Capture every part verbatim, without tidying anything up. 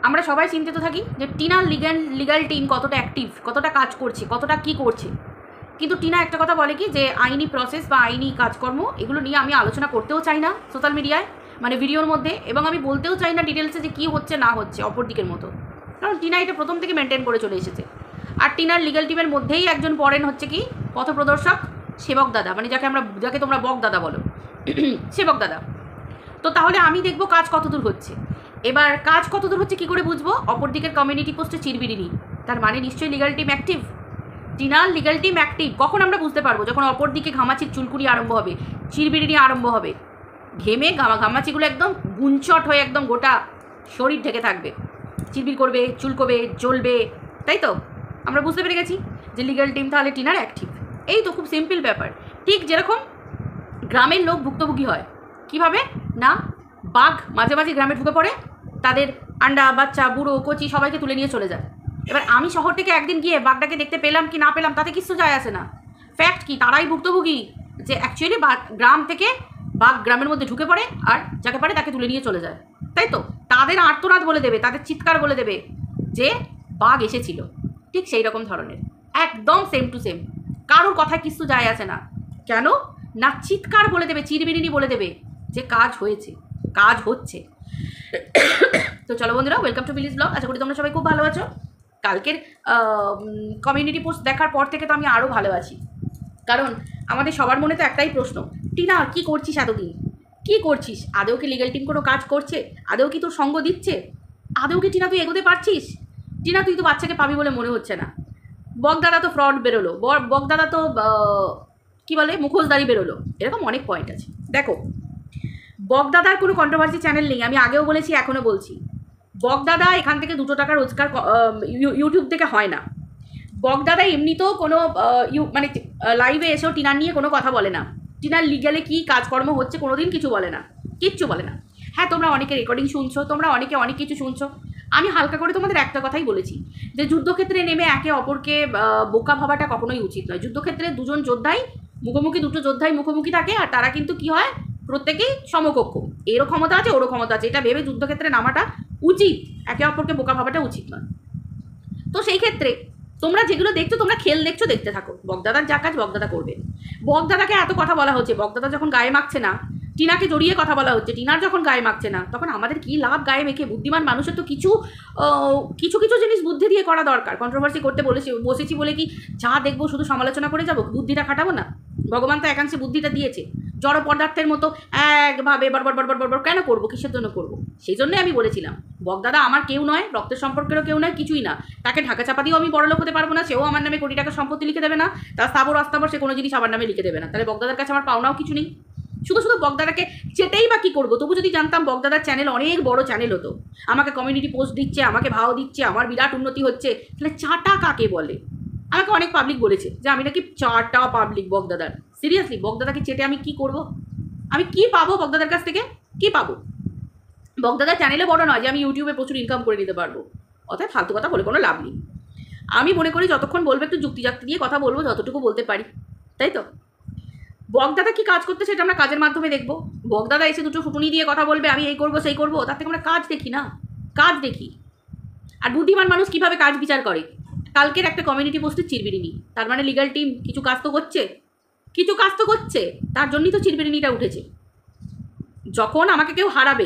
আমরা সবাই চিন্তিত থাকি যে টিনার লিগ্যাল লিগ্যাল টিম কতটা অ্যাক্টিভ, কতটা কাজ করছে, কতটা কী করছে। কিন্তু টিনা একটা কথা বলে কি যে আইনি প্রসেস বা আইনি কাজকর্ম এগুলো নিয়ে আমি আলোচনা করতেও চাই না সোশ্যাল মিডিয়ায়, মানে ভিডিওর মধ্যে, এবং আমি বলতেও চাই না ডিটেলসে যে কী হচ্ছে না হচ্ছে অপর দিকের মতো। কারণ টিনা এটা প্রথম থেকে মেনটেন করে চলে এসেছে। আর টিনার লিগ্যাল টিমের মধ্যেই একজন পড়েন হচ্ছে কি পথপ্রদর্শক সেবক দাদা, মানে যাকে আমরা যাকে তোমরা বক দাদা বলো, সেবক দাদা। তো তাহলে আমি দেখবো কাজ কতদূর হচ্ছে। এবার কাজ কতদূর হচ্ছে কী করে বুঝবো? অপর দিকের কমিউনিটি পোস্টে চিরবিরিনি, তার মানে নিশ্চয়ই লিগ্যাল টিম অ্যাক্টিভ। টিনার লিগ্যাল টিম অ্যাক্টিভ কখন আমরা বুঝতে পারবো? যখন অপর দিকে ঘামাচির চুলকুনি আরম্ভ হবে, চিরবিরিনি আরম্ভ হবে, ঘেমে ঘামা ঘামাচিগুলো একদম গুঞ্চট হয়ে একদম গোটা শরীর ঢেকে থাকবে, চিরবির করবে, চুলকবে, জ্বলবে, তাই তো? আমরা বুঝতে পেরে গেছি যে লিগ্যাল টিম তাহলে টিনার অ্যাক্টিভ। এই তো খুব সিম্পল ব্যাপার। ঠিক যেরকম গ্রামের লোক ভুক্তভোগী হয় কীভাবে না, বাঘ মাঝে মাঝে গ্রামে ঢুকে পড়ে, তাদের আন্ডা বাচ্চা বুড়ো কচি সবাইকে তুলে নিয়ে চলে যায়। এবার আমি শহর থেকে একদিন গিয়ে বাঘটাকে দেখতে পেলাম কি না পেলাম তাতে কিছু যায় আসে না। ফ্যাক্ট কি, তারাই ভুক্তভোগী যে অ্যাকচুয়ালি গ্রাম থেকে বাঘ গ্রামের মধ্যে ঢুকে পড়ে আর যাকে পারে তাকে তুলে নিয়ে চলে যায়, তাই তো? তাদের আর্তনাদ বলে দেবে, তাদের চিৎকার বলে দেবে যে বাঘ এসেছিল। ঠিক সেই রকম ধরনের, একদম সেম টু সেম। কারোর কথায় কিছু যায় আসে না। কেন না, চিৎকার বলে দেবে, চিরবিরিনি বলে দেবে যে কাজ হয়েছে, কাজ হচ্ছে। তো চলো বন্ধুরা, ওয়েলকাম টু ভিলেজ ব্লগ। আশা করি তোমরা সবাই খুব ভালো আছো। কালকের কমিউনিটি পোস্ট দেখার পর থেকে তো আমি আরও ভালো আছি, কারণ আমাদের সবার মনে তো একটাই প্রশ্ন, টিনা কী করছিস এতদিন, কী করছিস? আদৌ কি লিগ্যাল টিম কোনো কাজ করছে? আদৌ কি তোর সঙ্গ দিচ্ছে? আদৌ কি টিনা তুই এগোতে পারছিস? টিনা তুই তো বাচ্চাকে পাবি বলে মনে হচ্ছে না। বকদাদা তো ফ্রড বেরোলো, বকদাদা তো কী বলে মুখোশদারি বেরোলো। এরকম অনেক পয়েন্ট আছে। দেখো, বকদাদার কোনো কন্ট্রোভার্সি চ্যানেল নেই, আমি আগেও বলেছি এখনও বলছি। বকদাদা এখান থেকে দুটো টাকা রোজগার ইউটিউব থেকে হয় না। বকদাদা এমনিতেও কোনো মানে লাইভে এসেও টিনার নিয়ে কোনো কথা বলে না। টিনার লিগ্যালে কী কাজকর্ম হচ্ছে কোনো দিন কিছু বলে না, কিচ্ছু বলে না। হ্যাঁ, তোমরা অনেকে রেকর্ডিং শুনছো, তোমরা অনেকে অনেক কিছু শুনছো। আমি হালকা করে তোমাদের একটা কথাই বলেছি যে যুদ্ধক্ষেত্রে নেমে একে অপরকে বোকা ভাবাটা কখনোই উচিত নয়। যুদ্ধক্ষেত্রে দুজন যোদ্ধাই মুখোমুখি, দুটো যোদ্ধাই মুখোমুখি থাকে, আর তারা কিন্তু কী হয় প্রত্যেকেই সমকক্ষ, এরও ক্ষমতা আছে ওরও ক্ষমতা আছে, এটা ভেবে যুদ্ধক্ষেত্রে নামাটা উচিত, একে অপরকে বোকা ভাবাটা উচিত নয়। তো সেই ক্ষেত্রে তোমরা যেগুলো দেখছো, তোমরা খেল দেখছো, দেখতে থাকো। বকদাদার যা কাজ বকদাদা করবে। বকদাদাকে এত কথা বলা হচ্ছে, বকদাদা যখন গায়ে মাখছে না, টিনাকে জড়িয়ে কথা বলা হচ্ছে, টিনার যখন গায়ে মাখছে না, তখন আমাদের কী লাভ গায়ে মেখে? বুদ্ধিমান মানুষের তো কিছু কিছু কিছু জিনিস বুদ্ধি দিয়ে করা দরকার। কন্ট্রোভার্সি করতে বলেছি বসেছি বলে কি যা দেখবো শুধু সমালোচনা করে যাবো? বুদ্ধিটা খাটাবো না? ভগবান তো একাংশে বুদ্ধিটা দিয়েছে। জড় পদার্থের মতো একভাবে বরবর বরবর বরবর কেন করবো? কিসের জন্য করবো? সেই জন্যই আমি বলেছিলাম বকদাদা আমার কেউ নয়, রক্তের সম্পর্কেরও কেউ নয়, কিছুই না। তাকে ঢাকা চাপা দিয়েও আমি বড়লোক হতে পারবো না, সেও আমার নামে কোটি টাকা সম্পত্তি লিখে দেবে না, তার স্থাবর অস্থাবর সে কোনো জিনিস আমার নামে লিখে দেবে না। তাহলে বকদাদার কাছে আমার পাওনাও কিছু নেই। শুধু শুধু বকদাদাকে চেটেই বা কী করবো? তবু যদি জানতাম বকদাদার চ্যানেল অনেক বড় চ্যানেল হতো, আমাকে কমিউনিটি পোস্ট দিচ্ছে, আমাকে ভাও দিচ্ছে, আমার বিরাট উন্নতি হচ্ছে, তাহলে চাটা কাকে বলে? আমাকে অনেক পাবলিক বলেছে যে আমি নাকি চাটা পাবলিক বকদাদার। সিরিয়াসলি, বকদাদাকে চেটে আমি কি করব? আমি কি পাবো বকদাদার কাছ থেকে? কি পাবো? বকদাদার চ্যানেলে বড় নয় যে আমি ইউটিউবে প্রচুর ইনকাম করে নিতে পারবো। অর্থাৎ ফালতু কথা বলে কোনো লাভ নেই। আমি মনে করি যতক্ষণ বলবো একটু যুক্তিজাক্তি দিয়ে কথা বলবো, যতটুকু বলতে পারি, তাই তো? বকদাদা কি কাজ করতে সেটা আমরা কাজের মাধ্যমে দেখবো। বকদাদা এসে দুটো ফুটুনি দিয়ে কথা বলবে, আমি এই করবো সেই করবো, তার থেকে আমরা কাজ দেখি না, কাজ দেখি। আর বুদ্ধিমান মানুষ কীভাবে কাজ বিচার করে? কালকের একটা কমিউনিটি পোস্টে চিরবিরিনি, তার মানে লিগ্যাল টিম কিছু কাজ তো করছে, কিছু কাজ তো করছে, তার জন্যই তো চিরবিরিনিটা উঠেছে। যখন আমাকে কেউ হারাবে,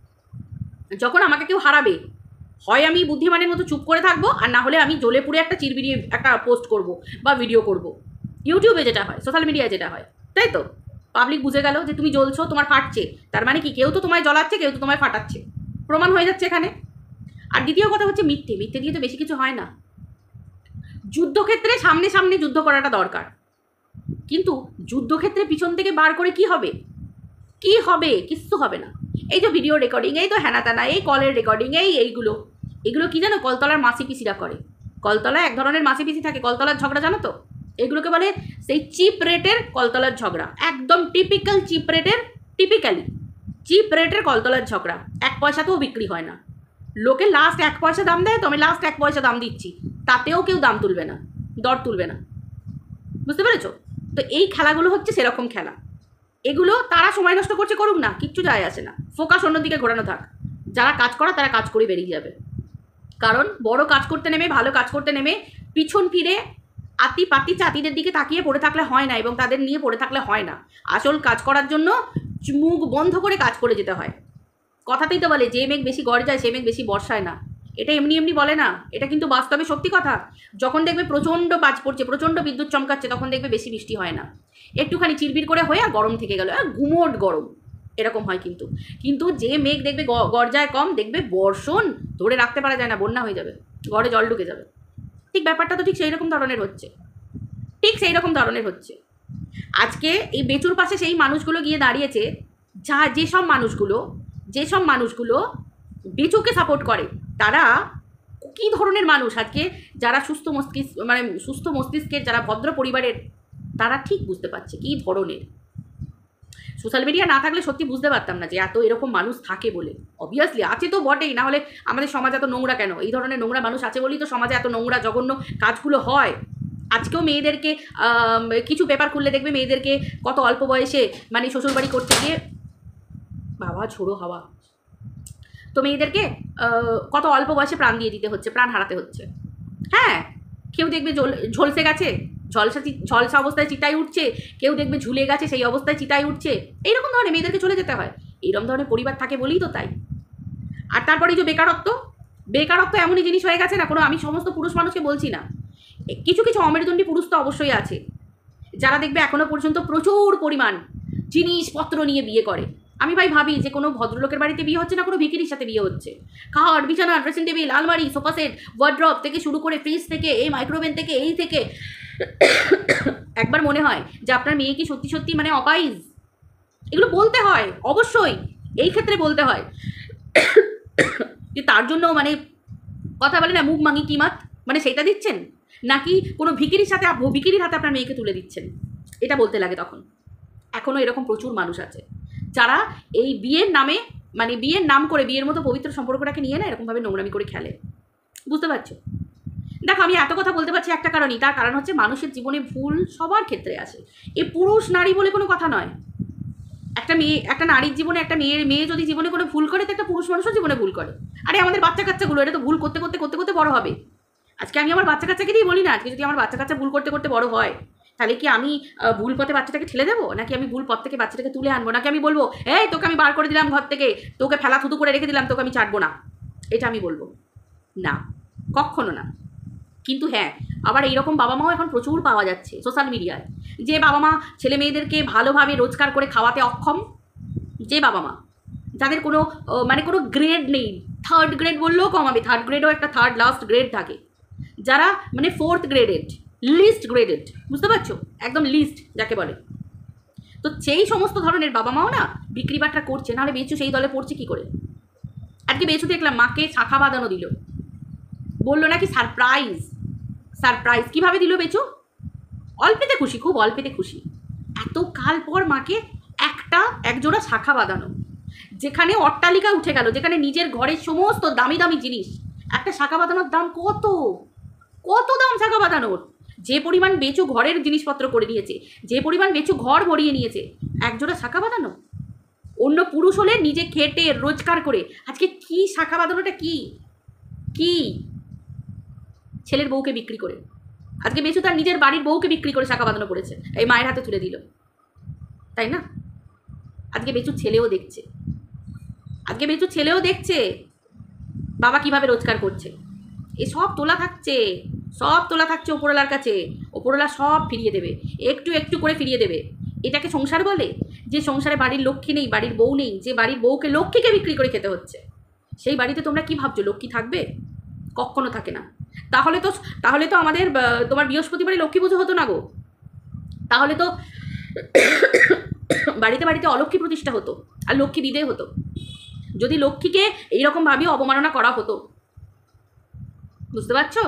যখন আমাকে কেউ হারাবে, হয় আমি বুদ্ধিমানের মতো চুপ করে থাকবো, আর না হলে আমি জ্বলে পুড়ে একটা চিরবিরি একটা পোস্ট করব বা ভিডিও করব। ইউটিউবে যেটা হয়, সোশ্যাল মিডিয়ায় যেটা হয়, তাই তো? পাবলিক বুঝে গেল যে তুমি জ্বলছো, তোমার ফাটছে, তার মানে কি কেউ তো তোমায় জ্বলাচ্ছে, কেউ তো তোমায় ফাটাচ্ছে, প্রমাণ হয়ে যাচ্ছে এখানে। আর দ্বিতীয় কথা হচ্ছে মিথ্যে, মিথ্যে দিয়ে তো বেশি কিছু হয় না। যুদ্ধক্ষেত্রে সামনে সামনে যুদ্ধ করাটা দরকার, কিন্তু যুদ্ধক্ষেত্রে পিছন থেকে বার করে কি হবে? কি হবে? কিচ্ছু হবে না। এই যে ভিডিও রেকর্ডিং, এই তো হ্যানা ত্যানা, এই কলের রেকর্ডিং, এই এইগুলো এগুলো কি জানো? কলতলার মাসি পিসিরা করে। কলতলায় এক ধরনের মাসি পিসি থাকে, কলতলার ঝগড়া জানো তো? এগুলোকে বলে সেই চিপ রেটের কলতলার ঝগড়া, একদম টিপিক্যাল চিপ রেটের, টিপিক্যালি চিপ রেটের কলতলার ঝগড়া। এক পয়সাতেও বিক্রি হয় না। লোকে লাস্ট এক পয়সা দাম দেয়, তো আমি লাস্ট এক পয়সা দাম দিচ্ছি, তাতেও কেউ দাম তুলবে না, দর তুলবে না। বুঝতে পেরেছো? তো এই খেলাগুলো হচ্ছে সেরকম খেলা। এগুলো তারা সময় নষ্ট করছে, করুক না, কিচ্ছু যায় আসে না। ফোকাস অন্যদিকে ঘোরানো থাক। যারা কাজ করা তারা কাজ করে বেরিয়ে যাবে। কারণ বড় কাজ করতে নেমে, ভালো কাজ করতে নেমে পিছন ফিরে আতি পাতি চাতিদের দিকে তাকিয়ে পড়ে থাকলে হয় না, এবং তাদের নিয়ে পড়ে থাকলে হয় না। আসল কাজ করার জন্য মুখ বন্ধ করে কাজ করে যেতে হয়। কথাতেই তো বলে যে মেঘ বেশি গর্জায় সে মেঘ বেশি বর্ষায় না। এটা এমনি এমনি বলে না, এটা কিন্তু বাস্তবে সত্যি কথা। যখন দেখবে প্রচণ্ড বাজ পড়ছে, প্রচণ্ড বিদ্যুৎ চমকাচ্ছে, তখন দেখবে বেশি বৃষ্টি হয় না, একটুখানি চিরবির করে হয়ে আর গরম থেকে গেল, গুমোট গরম, এরকম হয়। কিন্তু কিন্তু যে মেঘ দেখবে গর্জায় কম, দেখবে বর্ষণ ধরে রাখতে পারা যায় না, বন্যা হয়ে যাবে, ঘরে জল ঢুকে যাবে। ঠিক ব্যাপারটা তো ঠিক সেই রকম ধরনের হচ্ছে, ঠিক সেই রকম ধরনের হচ্ছে। আজকে এই বেচুর পাশে সেই মানুষগুলো গিয়ে দাঁড়িয়েছে, যা যেসব মানুষগুলো যেসব মানুষগুলো বেচুকে সাপোর্ট করে, তারা কী ধরনের মানুষ আজকে, যারা সুস্থ মস্তিষ্ক মানে সুস্থ মস্তিষ্কের, যারা ভদ্র পরিবারের, তারা ঠিক বুঝতে পারছে কী ধরনের। সোশ্যাল মিডিয়া না থাকলে সত্যি বুঝতে পারতাম না যে এত এরকম মানুষ থাকে বলে। অবভিয়াসলি আছে তো বটেই, না হলে আমাদের সমাজ এত নোংরা কেন? এই ধরনের নোংরা মানুষ আছে বলেই তো সমাজে এত নোংরা জঘন্য কাজগুলো হয়। আজকেও মেয়েদেরকে কিছু পেপার খুললে দেখবে মেয়েদেরকে কত অল্প বয়সে মানে শ্বশুরবাড়ি করতে গিয়ে, বাবা ঝোড়ো হাওয়া, তো মেয়েদেরকে কত অল্প বয়সে প্রাণ দিয়ে দিতে হচ্ছে, প্রাণ হারাতে হচ্ছে। হ্যাঁ, কেউ দেখবে ঝলসে গেছে, ঝলসা ঝলসা অবস্থায় চিতায় উঠছে, কেউ দেখবে ঝুলে গেছে সেই অবস্থায় চিতায় উঠছে, এইরকম ধরনের মেয়েদেরকে চলে যেতে হয়। এইরকম ধরনের পরিবার থাকে বলেই তো তাই। আর তারপরে যে বেকারত্ব, বেকারত্ব এমনই জিনিস হয়ে গেছে না, কোনো আমি সমস্ত পুরুষ মানুষকে বলছি না, কিছু কিছু অমেরুদণ্ডী পুরুষ তো অবশ্যই আছে, যারা দেখবে এখনো পর্যন্ত প্রচুর পরিমাণ জিনিসপত্র নিয়ে বিয়ে করে। আমি ভাই ভাবি যে কোনো ভদ্রলোকের বাড়িতে বিয়ে হচ্ছে না, কোনো ভিখিরির সাথে বিয়ে হচ্ছে। খাট, বিছানা, ড্রেসিং টেবিল, আলমারি, সোফা সেট, ওয়ার্ড্রপ থেকে শুরু করে ফ্রিজ থেকে, এই মাইক্রোওভেন থেকে, এই থেকে, একবার মনে হয় যে আপনার মেয়ে কি সত্যি সত্যি মানে অপাইজ? এগুলো বলতে হয় অবশ্যই, এই ক্ষেত্রে বলতে হয় যে তার জন্য মানে কথা বলে না মুখ মাঙি কিমাত, মানে সেটা দিচ্ছেন, নাকি কোনো ভিখিরির সাথে ভিখিরির হাতে আপনার মেয়েকে তুলে দিচ্ছেন, এটা বলতে লাগে তখন। এখনও এরকম প্রচুর মানুষ আছে যারা এই বিয়ের নামে মানে বিয়ের নাম করে বিয়ের মতো পবিত্র সম্পর্কটাকে নিয়ে না এরকমভাবে নোংরামি করে খেলে। বুঝতে পারছো? দেখো, আমি এত কথা বলতে পারছি একটা কারণই, তার কারণ হচ্ছে মানুষের জীবনে ভুল সবার ক্ষেত্রে আসে। এ পুরুষ নারী বলে কোনো কথা নয়। একটা মেয়ে, একটা নারীর জীবনে, একটা মেয়ের মেয়ে যদি জীবনে কোনো ভুল করে, তো একটা পুরুষ মানুষও জীবনে ভুল করে। আরে আমাদের বাচ্চা কাচ্চাগুলো এটা তো ভুল করতে করতে করতে করতে বড় হবে। আজকে আমি আমার বাচ্চা কাচ্চাকে দিয়ে বলি না, আজকে যদি আমার বাচ্চা কাচ্চা ভুল করতে করতে বড় হয়, তাহলে কি আমি ভুল পথে বাচ্চাটাকে ঠেলে দেবো, নাকি আমি ভুল পথ থেকে বাচ্চাটাকে তুলে আনবো, নাকি আমি বলবো এই তোকে আমি বার করে দিলাম ঘর থেকে, তোকে ফেলা থুতু করে রেখে দিলাম, তোকে আমি ছাড়বো না? এটা আমি বলবো না, কখনো না। কিন্তু হ্যাঁ, আবার এইরকম বাবা মাও এখন প্রচুর পাওয়া যাচ্ছে সোশ্যাল মিডিয়ায়, যে বাবা মা ছেলে মেয়েদেরকে ভালোভাবে রোজগার করে খাওয়াতে অক্ষম, যে বাবা মা যাদের কোনো মানে কোনো গ্রেড নেই, থার্ড গ্রেড বললেও কম হবে, থার্ড গ্রেডও একটা থার্ড লাস্ট গ্রেড থাকে, যারা মানে ফোর্থ গ্রেডেড, লিস্ট গ্রেডেড, বুঝতে পারছো? একদম লিস্ট যাকে বলে। তো সেই সমস্ত ধরনের বাবা মাও না বিক্রি বাট্টা করছে, নাহলে বেচু সেই দলে পড়ছে কি করে? আজকে বেচু দেখলাম মাকে শাখা বাঁধানো দিল, বললো নাকি সারপ্রাইজ। সারপ্রাইজ কীভাবে দিল বেচু? অল্পেতে খুশি, খুব অল্পেতে খুশি। এত কাল পর মাকে একটা একজোড়া শাখা বাঁধানো, যেখানে অট্টালিকা উঠে গেল, যেখানে নিজের ঘরের সমস্ত দামি দামি জিনিস, একটা শাখা বাঁধানোর দাম কত, কত দাম শাখা বাঁধানোর! যে পরিমাণ বেচু ঘরের জিনিসপত্র করে নিয়েছে, যে পরিমাণ বেচু ঘর ভরিয়ে নিয়েছে, একজোড়া শাখা বাঁধানো। অন্য পুরুষ হলে নিজে খেটে রোজগার করে, আজকে কি শাখা বাঁধানোটা কি কি ছেলের বউকে বিক্রি করে, আজকে বেচু তার নিজের বাড়ির বউকে বিক্রি করে শাখা বাঁধানো করেছে, এই মায়ের হাতে তুলে দিল, তাই না? আজকে বেচু ছেলেও দেখছে, আজকে বেচু ছেলেও দেখছে বাবা কিভাবে রোজগার করছে। এ সব তোলা থাকছে, সব তোলা থাকছে ওপরওয়ালার কাছে, ওপরওয়ালা সব ফিরিয়ে দেবে, একটু একটু করে ফিরিয়ে দেবে। এটাকে সংসার বলে? যে সংসারে বাড়ির লক্ষ্মী নেই, বাড়ির বউ নেই, যে বাড়ির বউকে লক্ষ্মীকে বিক্রি করে খেতে হচ্ছে, সেই বাড়িতে তোমরা কি ভাবছো লক্ষ্মী থাকবে? কখনো থাকে না। তাহলে তো তাহলে তো আমাদের তোমার বৃহস্পতিবারে লক্ষ্মী পুজো হতো না গো, তাহলে তো বাড়িতে বাড়িতে অলক্ষ্মী প্রতিষ্ঠা হতো আর লক্ষ্মী বিদেয় হতো, যদি লক্ষ্মীকে এইরকমভাবে অবমাননা করা হতো। বুঝতে পারছো?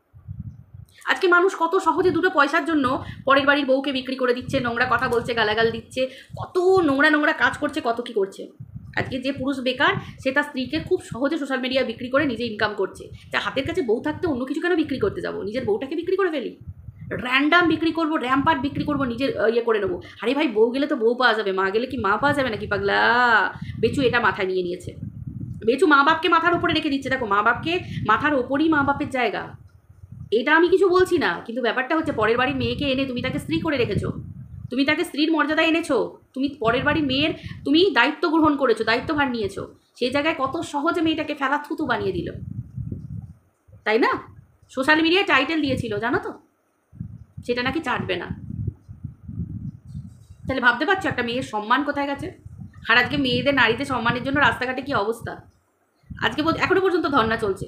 আজকে মানুষ কত সহজে দুটো পয়সার জন্য পরের বাড়ির বউকে বিক্রি করে দিচ্ছে, নোংরা কথা বলছে, গালাগাল দিচ্ছে, কত নোংরা নোংরা কাজ করছে, কত কি করছে। আজকে যে পুরুষ বেকার, সে তার স্ত্রীকে খুব সহজে সোশ্যাল মিডিয়া বিক্রি করে নিজে ইনকাম করছে। যা হাতের কাছে বউ থাকতে অন্য কিছু কেন বিক্রি করতে যাবো? নিজের বউটাকে বিক্রি করে ফেলি, র্যান্ডাম বিক্রি করবো, র্যাম্পার্ট বিক্রি করবো, নিজের ইয়ে করে নেবো। আরে ভাই, বউ গেলে তো বউ পাওয়া যাবে, মা গেলে কি মা পাওয়া যাবে নাকি পাগলা? বেচু এটা মাথায় নিয়ে নিয়েছে, বেচু মা বাপকে মাথার উপরে রেখে দিচ্ছে। দেখো মা বাপকে মাথার ওপরই মা বাপের জায়গা, এটা আমি কিছু বলছি না, কিন্তু ব্যাপারটা হচ্ছে পরের বাড়ির মেয়েকে এনে তুমি তাকে স্ত্রী করে রেখেছো, তুমি তাকে স্ত্রীর মর্যাদা এনেছো, তুমি পরের বাড়ির মেয়ের তুমি দায়িত্ব গ্রহণ করেছো, দায়িত্বভার নিয়েছো, সেই জায়গায় কত সহজে মেয়েটাকে ফেলা থুতু বানিয়ে দিল, তাই না? সোশ্যাল মিডিয়ায় টাইটেল দিয়েছিল জানো তো, সেটা নাকি চাটবে না। তাহলে ভাবতে পারছো একটা মেয়ের সম্মান কোথায় গেছে? আর আজকে মেয়েদের নারীদের সম্মানের জন্য রাস্তাঘাটে কি অবস্থা, আজকে এখনো পর্যন্ত ধর্ণা চলছে।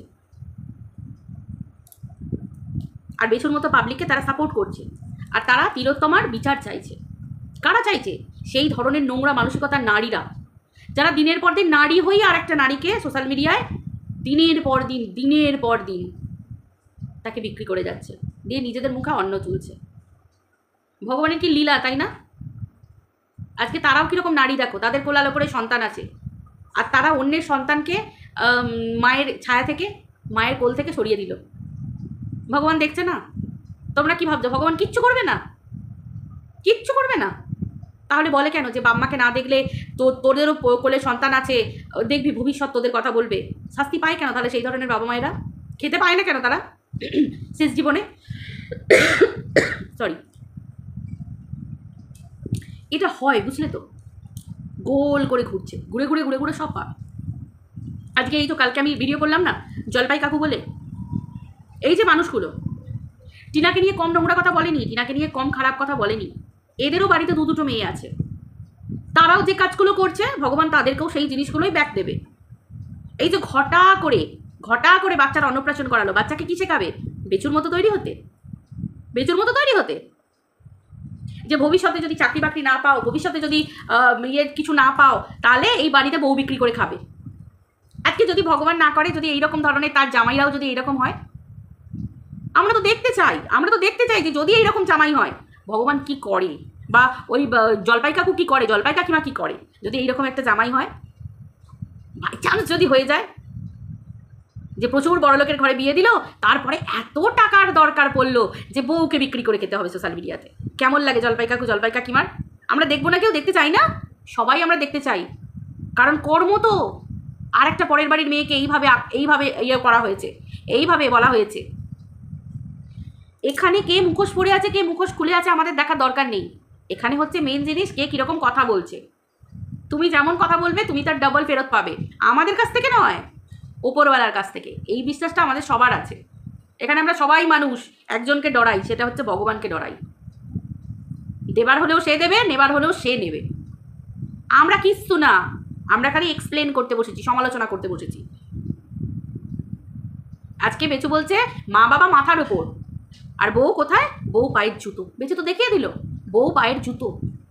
আর বেছুর মতো পাবলিককে তারা সাপোর্ট করছে, আর তারা তিলোত্তমার বিচার চাইছে। কারা চাইছে? সেই ধরনের নোংরা মানসিকতার নারীরা, যারা দিনের পর দিন নারী হয়ে আর একটা নারীকে সোশ্যাল মিডিয়ায় দিনের পর দিন দিনের পর দিন তাকে বিক্রি করে যাচ্ছে, দিয়ে নিজেদের মুখে অন্ন তুলছে। ভগবানের কি লীলা, তাই না? আজকে তারাও কীরকম নারী দেখো, তাদের কোলার ওপরে সন্তান আছে, আর তারা অন্যের সন্তানকে মায়ের ছায়া থেকে, মায়ের কোল থেকে সরিয়ে দিল। ভগবান দেখছে না? তোমরা কি ভাবছো ভগবান কিচ্ছু করবে না? কিচ্ছু করবে না? তাহলে বলে কেন যে বাম্মাকে না দেখলে তো তোদেরও কোলে সন্তান আছে, দেখবি ভবিষ্যৎ তোদের কথা বলবে? শাস্তি পায় কেন তাহলে সেই ধরনের বাবা মায়েরা? খেতে পায় না কেন তারা শেষ জীবনে? সরি, এটা হয় বুঝলে তো, গোল করে ঘুরছে, ঘুরে ঘুরে ঘুরে ঘুরে সব পাপ। আজকে এই তো কালকে আমি ভিডিও করলাম না জলপাই কাকু বলে, এই যে মানুষগুলো টিনাকে নিয়ে কম নোংরা কথা বলেনি, টিনাকে নিয়ে কম খারাপ কথা বলেনি, এদেরও বাড়িতে দু দুটো মেয়ে আছে, তারাও যে কাজগুলো করছে ভগবান তাদেরকেও সেই জিনিসগুলোই ব্যাক দেবে। এই যে ঘটা করে ঘটা করে বাচ্চার অন্নপ্রাশন করালো, বাচ্চাকে কি শেখাবে? বেচুর মতো তৈরি হতে, বেচুর মতো তৈরি হতে, যে ভবিষ্যতে যদি চাকরি বাকরি না পাও, ভবিষ্যতে যদি ইয়ে কিছু না পাও, তাহলে এই বাড়িতে বউ বিক্রি করে খাবে। আজকে যদি ভগবান না করে, যদি এইরকম ধরনের তার জামাইরাও যদি এইরকম হয়, আমরা তো দেখতে চাই, আমরা তো দেখতে চাই যে যদি এইরকম জামাই হয় ভগবান কি করে, বা ওই জলপাই কাকু কি করে, জলপাই কাকিমা কি করে যদি এইরকম একটা জামাই হয়। বাই চান্স যদি হয়ে যায় যে প্রচুর বড়লোকের ঘরে বিয়ে দিল, তারপরে এত টাকার দরকার পড়লো যে বউকে বিক্রি করে খেতে হবে সোশ্যাল মিডিয়াতে, কেমন লাগে জলপাই কাকু জলপাই কাকিমার? আমরা দেখবো না? কেউ দেখতে চাই না? সবাই আমরা দেখতে চাই, কারণ কর্ম তো। আর একটা পরের বাড়ির মেয়েকে এইভাবে এইভাবে ইয়ে করা হয়েছে, এইভাবে বলা হয়েছে। এখানে কে মুখোশ পরে আছে, কে মুখোশ খুলে আছে আমাদের দেখার দরকার নেই। এখানে হচ্ছে মেন জিনিস কে কীরকম কথা বলছে। তুমি যেমন কথা বলবে তুমি তার ডাবল ফেরত পাবে, আমাদের কাছ থেকে নয়, ওপরওয়ালার কাছ থেকে। এই বিশ্বাসটা আমাদের সবার আছে। এখানে আমরা সবাই মানুষ, একজনকে ডরাই, সেটা হচ্ছে ভগবানকে ডরাই। দেবার হলেও সে দেবে, নেবার হলেও সে নেবে। আমরা কিচ্ছু না, আমরা খালি এক্সপ্লেন করতে বসেছি, সমালোচনা করতে বসেছি। আজকে বেচু বলছে মা বাবা মাথার ওপর, আর বউ কোথায়? বউ পায়ের জুতো। বেচু তো দেখিয়ে দিল বউ পায়ের জুতো।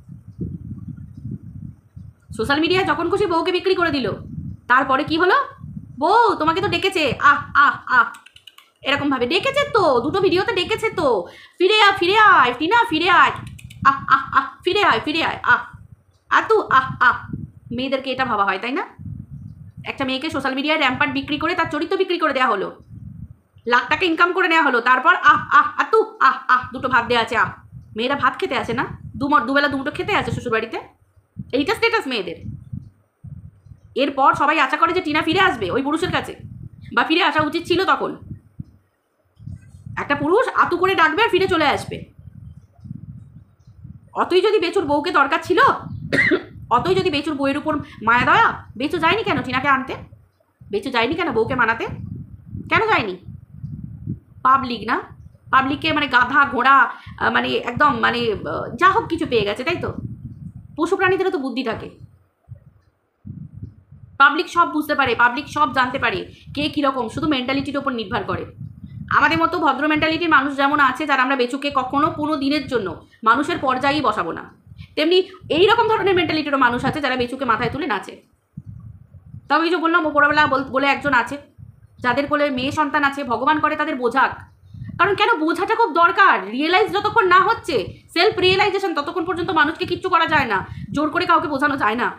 সোশ্যাল মিডিয়ায় যখন খুশি বউকে বিক্রি করে দিল, তারপরে কি হলো? বউ তোমাকে তো ডেকেছে, আহ আহ আহ এরকম ভাবে ডেকেছে তো, দুটো ভিডিওতে ডেকেছে তো, ফিরে আয় ফিরে আয় টিনা ফিরে আয়, আহ আহ আহ ফিরে আয় ফিরে আয়, আহ আতু আহ আহ। মেয়েদেরকে এটা ভাবা হয়, তাই না? একটা মেয়েকে সোশ্যাল মিডিয়ায় র্যাম্পার্ট বিক্রি করে তার চরিত্র বিক্রি করে দেওয়া হলো, লাখ টাকা ইনকাম করে নেওয়া হলো, তারপর আহ আহ আতু আহ আহ দুটো ভাত দেওয়া আছে, আহ। মেয়েরা ভাত খেতে আসে না? দু দুবেলা দুটো খেতে আসে শ্বশুরবাড়িতে, এইটা স্ট্যাটাস মেয়েদের। এরপর সবাই আশা করে যে টিনা ফিরে আসবে ওই পুরুষের কাছে, বা ফিরে আসা উচিত ছিল তখন। একটা পুরুষ আতু করে ডাকবে আর ফিরে চলে আসবে। অতই যদি বেচুর বউকে দরকার ছিল, অতই যদি বেচুর বউয়ের উপর মায়া দয়া, বেচু যায়নি কেন টিনাকে আনতে? বেচু যায়নি কেন বউকে মানাতে? কেন যায়নি? পাবলিক না, পাবলিককে মানে গাধা ঘোড়া মানে একদম মানে যা হোক কিছু পেয়ে গেছে, তাই তো? পশু প্রাণীদেরও তো বুদ্ধি থাকে, পাবলিক সব বুঝতে পারে, পাবলিক সব জানতে পারে কে কীরকম, শুধু মেন্টালিটির ওপর নির্ভর করে। আমাদের মতো ভদ্র মেন্টালিটির মানুষ যেমন আছে, যারা আমরা বেচুকে কখনো কোনো দিনের জন্য মানুষের পর্যায়েই বসাবো না, তেমনি এইরকম ধরনের মেন্টালিটিরও মানুষ আছে যারা বেচুকে মাথায় তুলে নাচে। তবে এই যে বললাম ওপরবেলা বলে একজন আছে, যাদের কোলে মেয়ে সন্তান আছে, ভগবান করে তাদের বোঝাক। কারণ কেন বোঝাটা খুব দরকার। রিয়েলাইজ যতক্ষণ না হচ্ছে, সেলফ রিয়েলাইজেশন, ততক্ষণ পর্যন্ত মানুষকে কিচ্ছু করা যায় না, জোর করে কাউকে বোঝানো যায় না।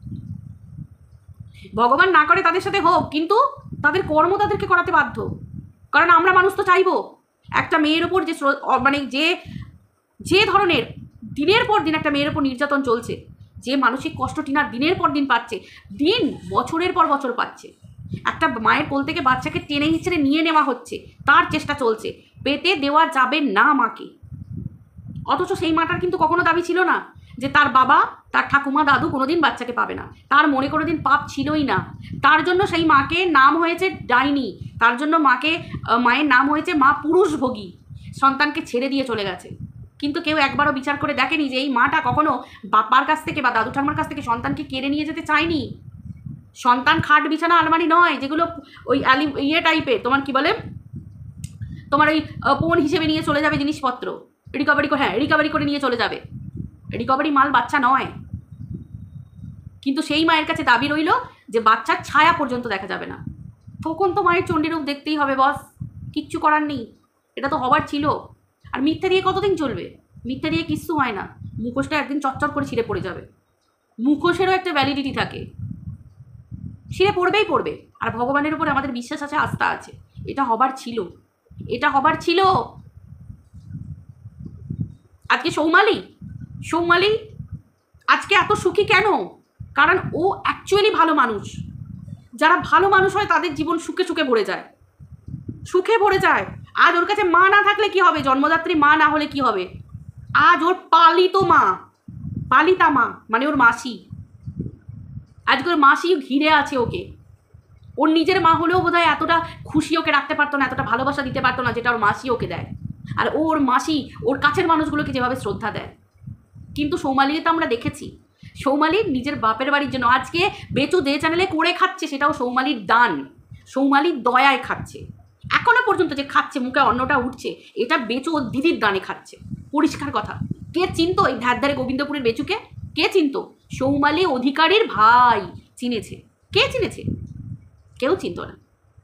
ভগবান না করে তাদের সাথে হোক, কিন্তু তাদের কর্ম তাদেরকে করাতে বাধ্য। কারণ আমরা মানুষ তো চাইবো একটা মেয়ের ওপর যে মানে যে যে ধরনের দিনের পর দিন একটা মেয়ের ওপর নির্যাতন চলছে, যে মানসিক কষ্ট টিনা দিনের পর দিন পাচ্ছে, দিন বছরের পর বছর পাচ্ছে। একটা মায়ের কোল থেকে বাচ্চাকে টেনে হিচড়ে নিয়ে নেওয়া হচ্ছে, তার চেষ্টা চলছে, পেতে দেওয়া যাবে না মাকে। অথচ সেই মাটার কিন্তু কখনো দাবি ছিল না যে তার বাবা, তার ঠাকুমা, দাদু কোনোদিন বাচ্চাকে পাবে না। তার মনে কোনোদিন পাপ ছিলই না। তার জন্য সেই মাকে নাম হয়েছে ডাইনি, তার জন্য মাকে মায়ের নাম হয়েছে মা পুরুষভোগী, সন্তানকে ছেড়ে দিয়ে চলে গেছে। কিন্তু কেউ একবারও বিচার করে দেখেনি যে এই মাটা কখনো বাবার কাছ থেকে বা দাদু ঠাকুমার কাছ থেকে সন্তানকে কেড়ে নিয়ে যেতে চায়নি। সন্তান খাট বিছানা আলমারি নয়, যেগুলো ওই অ্যালি ইয়ে টাইপের, তোমার কি বলে, তোমার ওই পোন হিসেবে নিয়ে চলে যাবে জিনিসপত্র, রিকভারি করে, হ্যাঁ রিকভারি করে নিয়ে চলে যাবে। রিকভারি মাল বাচ্চা নয়। কিন্তু সেই মায়ের কাছে দাবি রইল যে বাচ্চার ছায়া পর্যন্ত দেখা যাবে না। তখন তো মায়ের চণ্ডীরূপ দেখতেই হবে বস, কিচ্ছু করার নেই, এটা তো হবার ছিল। আর মিথ্যে দিয়ে কতদিন চলবে? মিথ্যে দিয়ে কিচ্ছু হয় না, মুখোশটা একদিন চচ্চর করে ছিঁড়ে পড়ে যাবে। মুখোশেরও একটা ভ্যালিডিটি থাকে, ছিঁড়ে পড়বেই পড়বে। আর ভগবানের উপরে আমাদের বিশ্বাস আছে, আস্থা আছে, এটা হবার ছিল, এটা হবার ছিল। আজকে সৌমালি সৌমালি আজকে এত সুখী কেন? কারণ ও অ্যাকচুয়ালি ভালো মানুষ। যারা ভালো মানুষ হয় তাদের জীবন সুখে সুখে ভরে যায়, সুখে ভরে যায়। আজ ওর কাছে মা না থাকলে কি হবে? জন্মদাত্রী মা না হলে কি হবে? আজ ওর পালিত মা, পালিতা মা মানে ওর মাসি, আজকে ওর মাসি ঘিরে আছে ওকে। ওর নিজের মা হলেও বোধহয় এতটা খুশি ওকে রাখতে পারতো না, এতটা ভালোবাসা দিতে পারতো না যেটা ওর মাসি ওকে দেয়। আর ওর মাসি ওর কাছের মানুষগুলোকে যেভাবে শ্রদ্ধা দেয়। কিন্তু সৌমালিকে তো আমরা দেখেছি, সৌমালি নিজের বাপের বাড়ির জন্য আজকে বেচু দে চ্যানেলে করে খাচ্ছে, সেটাও সৌমালির দান, সৌমালির দয়ায় খাচ্ছে। এখনো পর্যন্ত যে খাচ্ছে, মুখে অন্নটা উঠছে, এটা বেচু ওর দিদির দানে খাচ্ছে, পরিষ্কার কথা। কে চিনতো এই ধার ধারে গোবিন্দপুরের বেচুকে? কে চিনতো? সৌমালি অধিকারীর ভাই চিনেছে। কে চিনেছে? কেউ চিনতো না।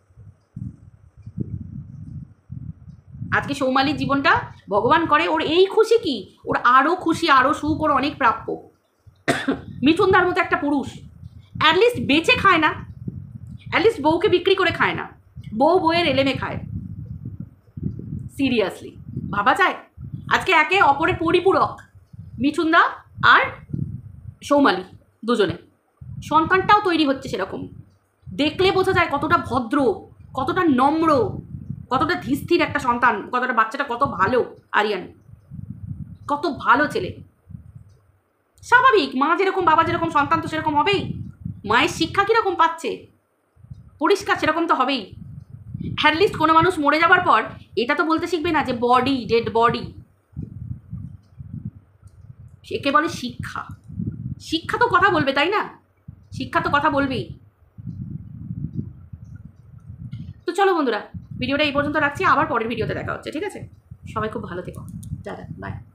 আজকে সৌমালির জীবনটা ভগবান করে ওর এই খুশি কি, ওর আরও খুশি, আরও সুখ, ওর অনেক প্রাপ্য। মিঠুনদার মতো একটা পুরুষ অ্যাটলিস্ট বেচে খায় না, অ্যাটলিস্ট বউকে বিক্রি করে খায় না, বউ বউয়ের এলেমে খায়। সিরিয়াসলি ভাবা যায়? আজকে একে অপরের পরিপূরক মিঠুনদা আর সৌমালি দুজনে। সন্তানটাও তৈরি হচ্ছে সেরকম। দেখলে বোঝা যায় কতটা ভদ্র, কতটা নম্র, কতটা ধীরস্থির একটা সন্তান, কতটা বাচ্চাটা কত ভালো। আরিয়ান কত ভালো ছেলে। স্বাভাবিক, মা যেরকম বাবা যেরকম সন্তান তো সেরকম হবেই। মায়ের শিক্ষা কীরকম পাচ্ছে পরিষ্কার সেরকম তো হবেই। অ্যাটলিস্ট কোনো মানুষ মরে যাবার পর এটা তো বলতে শিখবে না যে বডি, ডেড বডি। একে বলে শিক্ষা। শিক্ষা তো কথা বলবে, তাই না? শিক্ষা তো কথা বলবেই। তো চলো বন্ধুরা, ভিডিওটা এই পর্যন্ত রাখছি, আবার পরের ভিডিওতে দেখা হচ্ছে, ঠিক আছে? সবাই খুব ভালো থেকো, টাটা, বাই।